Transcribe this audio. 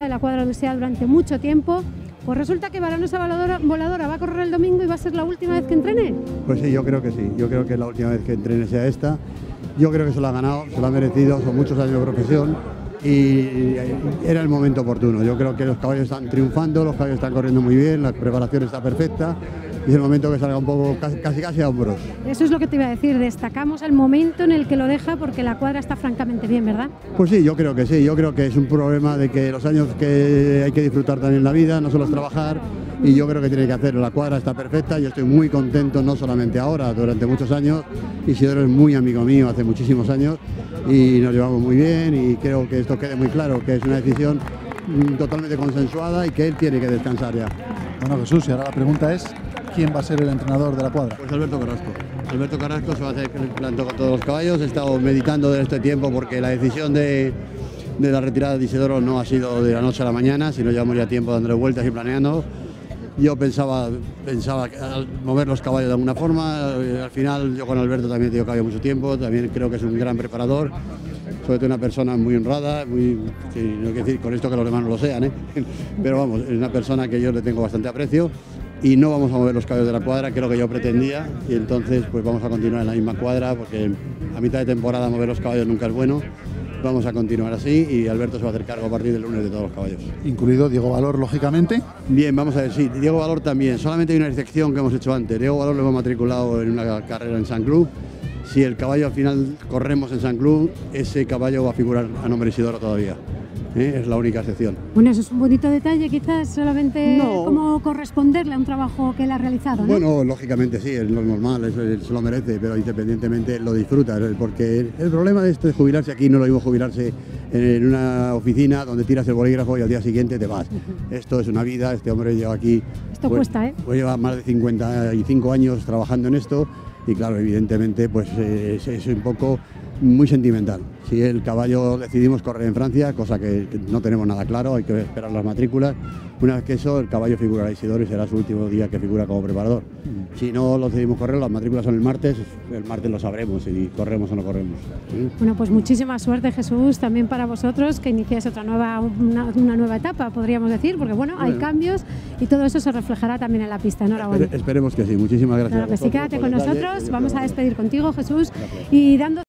de la cuadra de la universidad durante mucho tiempo. Pues resulta que Balonosa Voladora va a correr el domingo y va a ser la última vez que entrene. Pues sí, yo creo que sí. Yo creo que la última vez que entrene sea esta. Yo creo que se lo ha ganado, se lo ha merecido, son muchos años de profesión y era el momento oportuno. Yo creo que los caballos están triunfando, los caballos están corriendo muy bien, la preparación está perfecta y es el momento que salga un poco casi a hombros. Eso es lo que te iba a decir, destacamos el momento en el que lo deja porque la cuadra está francamente bien, ¿verdad? Pues sí, yo creo que sí, yo creo que es un problema de que los años que hay que disfrutar también la vida, no solo es trabajar, y yo creo que tiene que hacerlo. La cuadra está perfecta, yo estoy muy contento, no solamente ahora, durante muchos años. Isidoro es muy amigo mío hace muchísimos años y nos llevamos muy bien y creo que esto quede muy claro, que es una decisión totalmente consensuada y que él tiene que descansar ya. Bueno, Jesús, y ahora la pregunta es, ¿quién va a ser el entrenador de la cuadra? Pues Alberto Carrasco. Alberto Carrasco se va a hacer el planto con todos los caballos. He estado meditando de este tiempo porque la decisión de la retirada de Isidoro no ha sido de la noche a la mañana, sino llevamos ya tiempo dándole vueltas y planeando. Yo pensaba mover los caballos de alguna forma. Al final yo con Alberto también he tenido caballo mucho tiempo, también creo que es un gran preparador, sobre todo una persona muy honrada, sí, no hay que decir con esto que los demás no lo sean, pero vamos, es una persona que yo le tengo bastante aprecio y no vamos a mover los caballos de la cuadra, que es lo que yo pretendía, y entonces pues vamos a continuar en la misma cuadra porque a mitad de temporada mover los caballos nunca es bueno. Vamos a continuar así y Alberto se va a hacer cargo a partir del lunes de todos los caballos. Incluido Diego Valor, lógicamente. Bien, vamos a ver, sí, Diego Valor también. Solamente hay una excepción que hemos hecho antes. Diego Valor lo hemos matriculado en una carrera en San Clú. Si el caballo al final corremos en San Clú, ese caballo va a figurar a nombre de Isidoro todavía. Es la única excepción. Bueno, eso es un bonito detalle, quizás solamente como corresponderle a un trabajo que él ha realizado, ¿no? Bueno, lógicamente sí, es lo normal, él se lo merece, pero independientemente él lo disfruta, porque el problema de esto de jubilarse aquí no lo mismo jubilarse en una oficina donde tiras el bolígrafo y al día siguiente te vas. Esto es una vida, este hombre lleva aquí... Esto cuesta, Pues lleva más de 55 años trabajando en esto y claro, evidentemente pues es un poco muy sentimental. Si el caballo decidimos correr en Francia, cosa que no tenemos nada claro, hay que esperar las matrículas. Una vez que eso, el caballo figurará Isidoro y será su último día que figura como preparador. Si no lo decidimos correr, las matrículas son el martes lo sabremos si corremos o no corremos. Bueno, pues muchísima suerte, Jesús, también para vosotros, que iniciáis una nueva etapa, podríamos decir, porque bueno, hay cambios y todo eso se reflejará también en la pista. Enhorabuena. Esperemos que sí, muchísimas gracias. Claro que sí, quédate con nosotros, vamos a despedir contigo, Jesús, Gracias. y dando